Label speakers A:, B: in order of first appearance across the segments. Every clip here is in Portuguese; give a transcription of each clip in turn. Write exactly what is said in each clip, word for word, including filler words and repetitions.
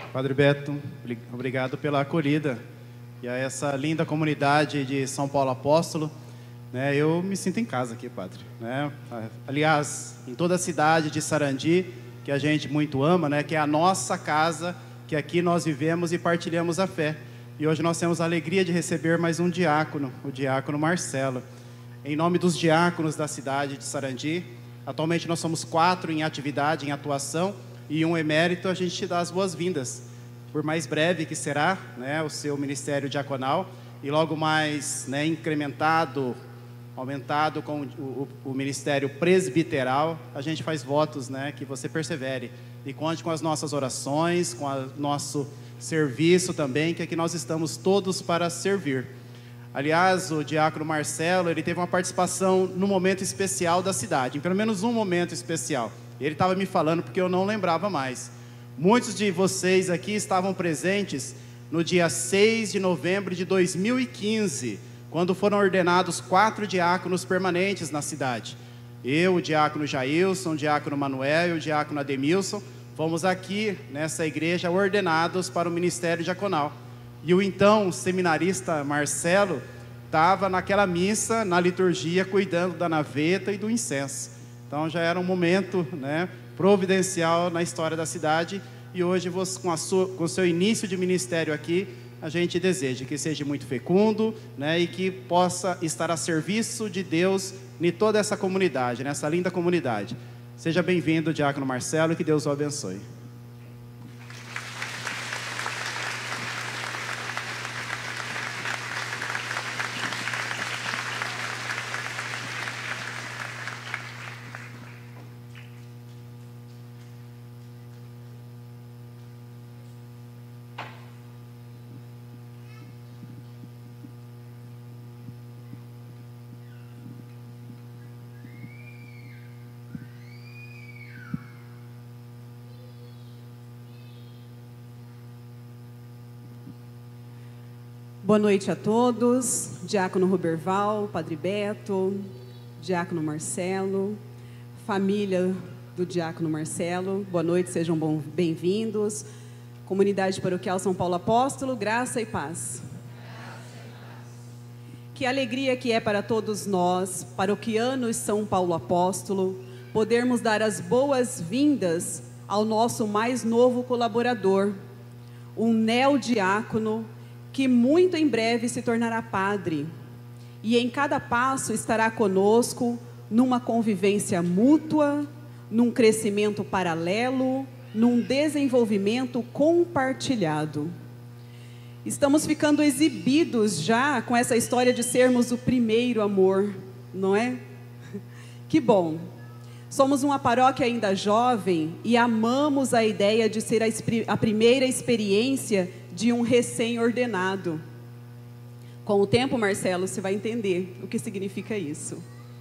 A: Padre Beto, obrigado pela acolhida e a essa linda comunidade de São Paulo Apóstolo, né? Eu me sinto em casa aqui, Padre, né? Aliás, em toda a cidade de Sarandi, que a gente muito ama, né? Que é a nossa casa, que aqui nós vivemos e partilhamos a fé. E hoje nós temos a alegria de receber mais um diácono, o diácono Marcelo. Em nome dos diáconos da cidade de Sarandi, atualmente nós somos quatro em atividade, em atuação, e um emérito. A gente te dá as boas-vindas, por mais breve que será, né, o seu ministério diaconal, e logo mais, né, incrementado, aumentado com o, o, o ministério presbiteral. A gente faz votos, né, que você persevere e conte com as nossas orações, com o nosso serviço também, que aqui nós estamos todos para servir. Aliás, o diácono Marcelo, ele teve uma participação no momento especial da cidade, em pelo menos um momento especial. Ele estava me falando porque eu não lembrava mais. Muitos de vocês aqui estavam presentes no dia seis de novembro de dois mil e quinze, quando foram ordenados quatro diáconos permanentes na cidade. Eu, o diácono Jailson, o diácono Manuel e o diácono Ademilson, fomos aqui nessa igreja ordenados para o ministério diaconal. E o então seminarista Marcelo estava naquela missa, na liturgia, cuidando da naveta e do incenso. Então já era um momento, né, providencial na história da cidade. E hoje, você, com, a sua, com o seu início de ministério aqui, a gente deseja que seja muito fecundo, né, e que possa estar a serviço de Deus em toda essa comunidade, nessa linda comunidade. Seja bem-vindo, diácono Marcelo, e que Deus o abençoe.
B: Boa noite a todos, diácono Roberval, Padre Beto, diácono Marcelo, família do diácono Marcelo, boa noite, sejam bem-vindos. Comunidade Paroquial São Paulo Apóstolo, graça e paz. Que alegria que é para todos nós, paroquianos São Paulo Apóstolo, podermos dar as boas-vindas ao nosso mais novo colaborador, um neodiácono, que muito em breve se tornará padre, e em cada passo estará conosco, numa convivência mútua, num crescimento paralelo, num desenvolvimento compartilhado. Estamos ficando exibidos já com essa história de sermos o primeiro amor, não é? Que bom! Somos uma paróquia ainda jovem e amamos a ideia de ser a, a primeira experiência de um recém-ordenado. Com o tempo, Marcelo, você vai entender o que significa isso.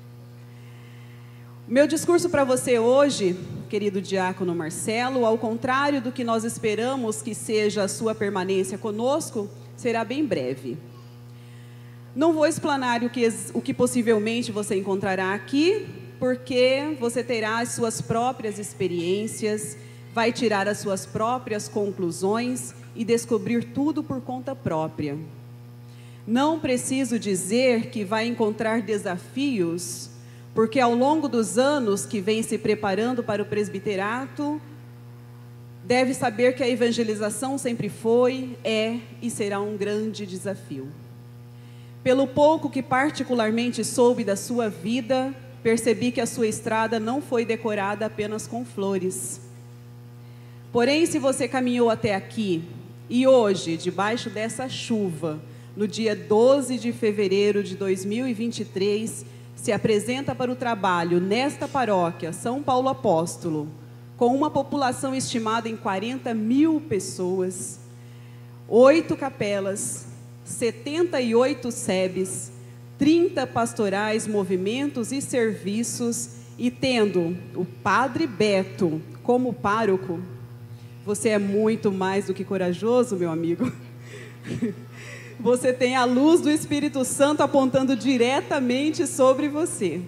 B: Meu discurso para você hoje, querido diácono Marcelo, ao contrário do que nós esperamos que seja a sua permanência conosco, será bem breve. Não vou explanar o que, o que possivelmente você encontrará aqui, porque você terá as suas próprias experiências, vai tirar as suas próprias conclusões e descobrir tudo por conta própria. Não preciso dizer que vai encontrar desafios, porque ao longo dos anos que vem se preparando para o presbiterato, deve saber que a evangelização sempre foi, é e será um grande desafio. Pelo pouco que particularmente soube da sua vida, percebi que a sua estrada não foi decorada apenas com flores. Porém, se você caminhou até aqui, e hoje, debaixo dessa chuva, no dia doze de fevereiro de dois mil e vinte e três, se apresenta para o trabalho nesta paróquia, São Paulo Apóstolo, com uma população estimada em quarenta mil pessoas, oito capelas, setenta e oito S E Bs, trinta pastorais, movimentos e serviços, e tendo o Padre Beto como pároco, você é muito mais do que corajoso, meu amigo. Você tem a luz do Espírito Santo apontando diretamente sobre você.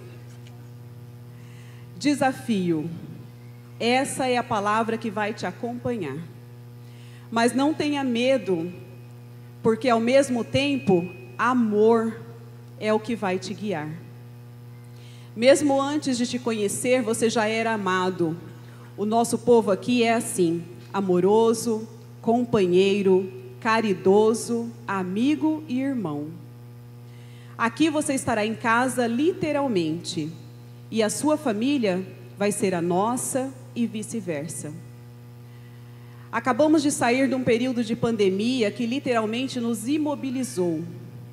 B: Desafio. Essa é a palavra que vai te acompanhar. Mas não tenha medo, porque ao mesmo tempo, amor é o que vai te guiar. Mesmo antes de te conhecer, você já era amado. O nosso povo aqui é assim: amoroso, companheiro, caridoso, amigo e irmão. Aqui você estará em casa literalmente, e a sua família vai ser a nossa e vice-versa. Acabamos de sair de um período de pandemia que literalmente nos imobilizou.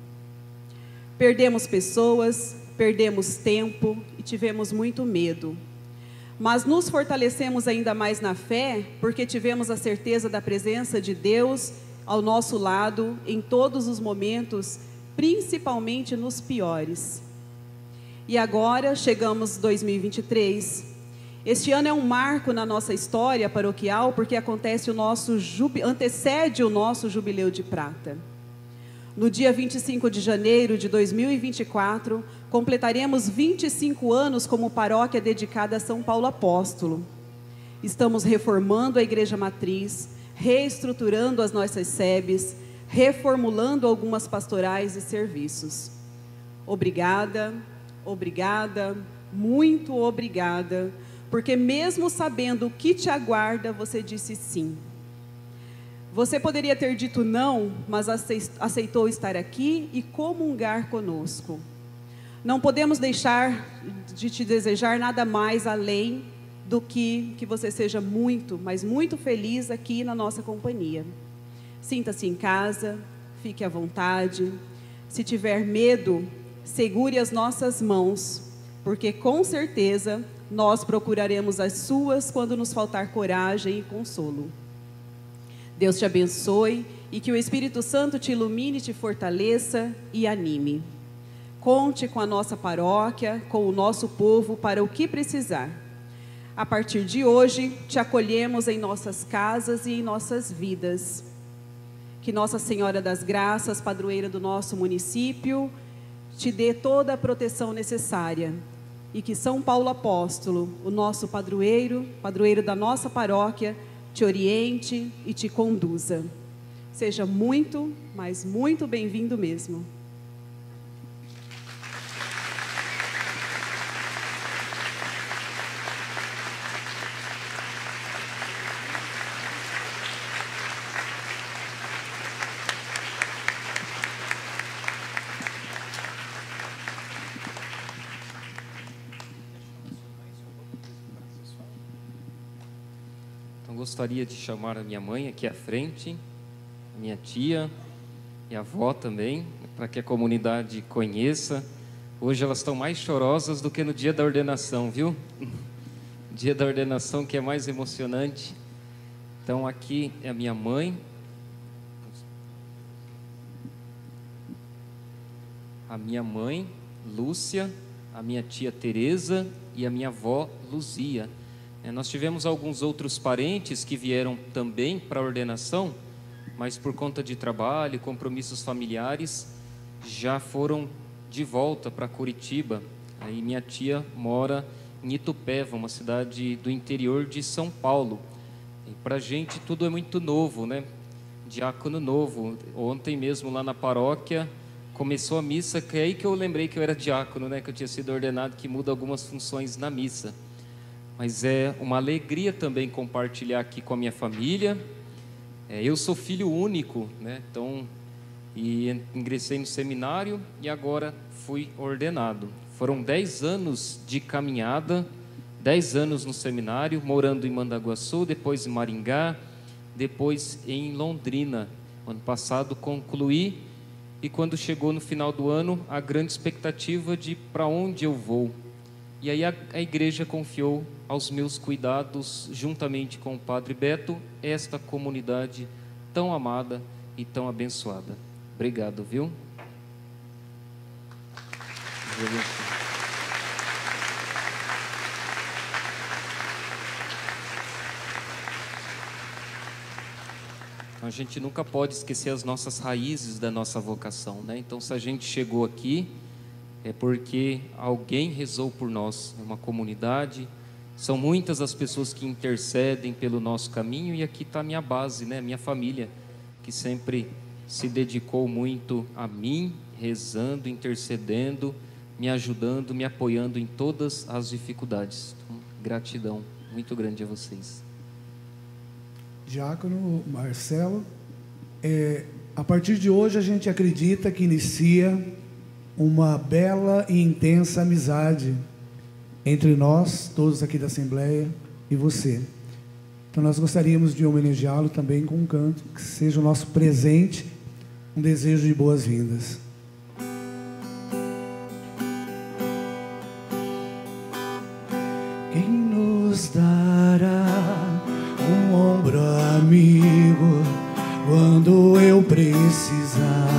B: Perdemos pessoas, perdemos tempo e tivemos muito medo. Mas nos fortalecemos ainda mais na fé, porque tivemos a certeza da presença de Deus ao nosso lado em todos os momentos, principalmente nos piores. E agora chegamos em dois mil e vinte e três. Este ano é um marco na nossa história paroquial, porque acontece o nosso jubi... antecede o nosso jubileu de prata. No dia vinte e cinco de janeiro de dois mil e vinte e quatro, completaremos vinte e cinco anos como paróquia dedicada a São Paulo Apóstolo. Estamos reformando a Igreja Matriz, reestruturando as nossas sebes, reformulando algumas pastorais e serviços. Obrigada, obrigada, muito obrigada, porque mesmo sabendo o que te aguarda, você disse sim. Você poderia ter dito não, mas aceitou estar aqui e comungar conosco. Não podemos deixar de te desejar nada mais além do que que você seja muito, mas muito feliz aqui na nossa companhia. Sinta-se em casa, fique à vontade. Se tiver medo, segure as nossas mãos, porque com certeza nós procuraremos as suas quando nos faltar coragem e consolo. Deus te abençoe e que o Espírito Santo te ilumine, te fortaleça e anime. Conte com a nossa paróquia, com o nosso povo para o que precisar. A partir de hoje, te acolhemos em nossas casas e em nossas vidas. Que Nossa Senhora das Graças, padroeira do nosso município, te dê toda a proteção necessária. E que São Paulo Apóstolo, o nosso padroeiro, padroeiro da nossa paróquia, te oriente e te conduza. Seja muito, mas muito bem-vindo mesmo.
C: Gostaria de chamar a minha mãe aqui à frente, minha tia e a avó também, para que a comunidade conheça. Hoje elas estão mais chorosas do que no dia da ordenação, viu? Dia da ordenação que é mais emocionante. Então aqui é a minha mãe, a minha mãe, Lúcia, a minha tia Teresa e a minha avó Luzia. É, nós tivemos alguns outros parentes que vieram também para a ordenação, mas por conta de trabalho, compromissos familiares, já foram de volta para Curitiba. Aí minha tia mora em Itupeva, uma cidade do interior de São Paulo. E para a gente tudo é muito novo, né? Diácono novo. Ontem mesmo lá na paróquia começou a missa, que é aí que eu lembrei que eu era diácono, né? Que eu tinha sido ordenado, que muda algumas funções na missa. Mas é uma alegria também compartilhar aqui com a minha família. É, eu sou filho único, né? Então, e ingressei no seminário e agora fui ordenado. Foram dez anos de caminhada, dez anos no seminário, morando em Mandaguaçu, depois em Maringá, depois em Londrina. Ano passado concluí e quando chegou no final do ano, a grande expectativa de para onde eu vou. E aí a, a igreja confiou aos meus cuidados, juntamente com o Padre Beto, esta comunidade tão amada e tão abençoada. Obrigado, viu? A gente nunca pode esquecer as nossas raízes da nossa vocação, né? Então, se a gente chegou aqui, é porque alguém rezou por nós, uma comunidade, São muitas as pessoas que intercedem pelo nosso caminho, e aqui está a minha base, né? Minha família, que sempre se dedicou muito a mim, rezando, intercedendo, me ajudando, me apoiando em todas as dificuldades. Então, gratidão muito grande a vocês.
D: Diácono Marcelo, é, a partir de hoje a gente acredita que inicia uma bela e intensa amizade entre nós, todos aqui da Assembleia, e você. Então nós gostaríamos de homenageá-lo também com um canto, que seja o nosso presente, um desejo de boas-vindas. Quem nos dará um ombro amigo quando eu precisar?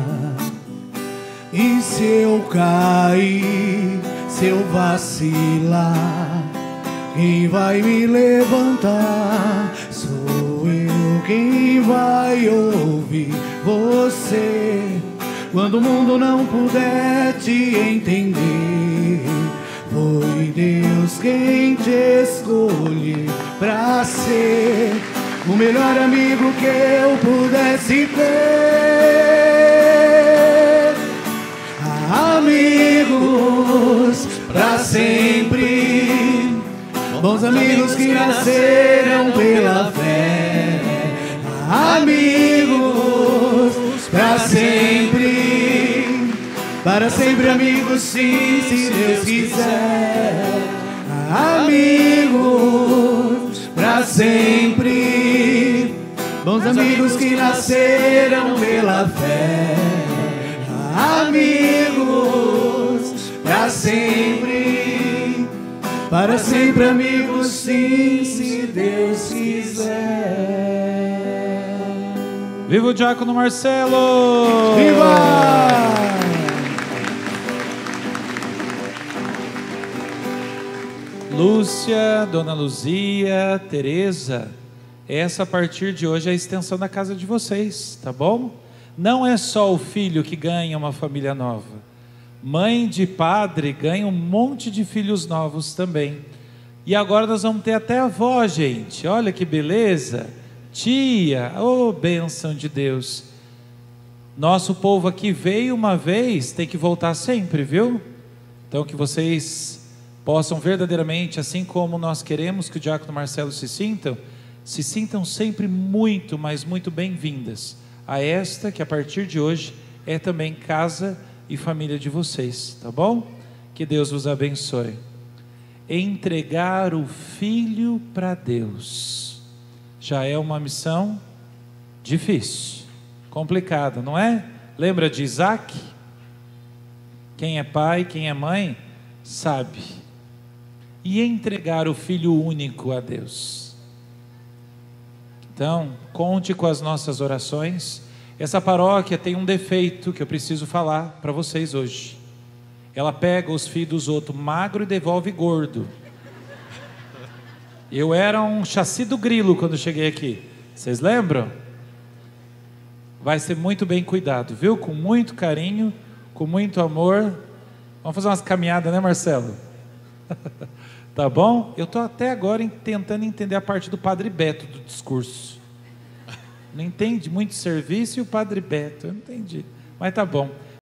D: E se eu cair, se eu vacilar, quem vai me levantar? Sou eu quem vai ouvir você quando o mundo não puder te entender. Foi Deus quem te escolheu pra ser o melhor amigo que eu pudesse ter. Amigos pra sempre, bons amigos que nasceram pela fé. Amigos pra sempre, para sempre amigos, sim, se Deus quiser. Amigos pra sempre, bons amigos que nasceram pela fé. Amigos pra sempre, para sempre amigos, sim, se Deus quiser.
E: Viva o Diácono Marcelo!
D: Viva!
E: Lúcia, Dona Luzia, Tereza, essa a partir de hoje é a extensão da casa de vocês, tá bom? Não é só o filho que ganha uma família nova. Mãe de padre ganha um monte de filhos novos também. E agora nós vamos ter até avó, gente. Olha que beleza. Tia, ô bênção de Deus. Nosso povo aqui veio uma vez, tem que voltar sempre, viu? Então que vocês possam verdadeiramente, assim como nós queremos que o Diácono Marcelo se sintam, se sintam sempre muito, mas muito bem-vindas a esta que a partir de hoje é também casa e família de vocês, tá bom? Que Deus vos abençoe. Entregar o filho para Deus já é uma missão difícil, complicada, não é? Lembra de Isaac? Quem é pai, quem é mãe, sabe. E entregar o filho único a Deus. Então, conte com as nossas orações. Essa paróquia tem um defeito que eu preciso falar para vocês hoje. Ela pega os filhos dos outros magro e devolve gordo. Eu era um chassi do grilo quando cheguei aqui. Vocês lembram? Vai ser muito bem cuidado, viu? Com muito carinho, com muito amor. Vamos fazer umas caminhadas, né, Marcelo? Tá bom? Eu estou até agora tentando entender a parte do Padre Beto do discurso. Não entende muito serviço e o Padre Beto, eu não entendi. Mas tá bom.